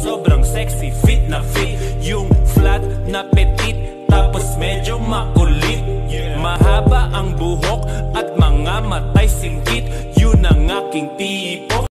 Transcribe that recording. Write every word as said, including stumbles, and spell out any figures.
sobrang sexy, fit na fit. Yung flat na petit, tapos medyo makulit. Mahaba ang buhok at mga matay singkit. Yun ang aking tipo.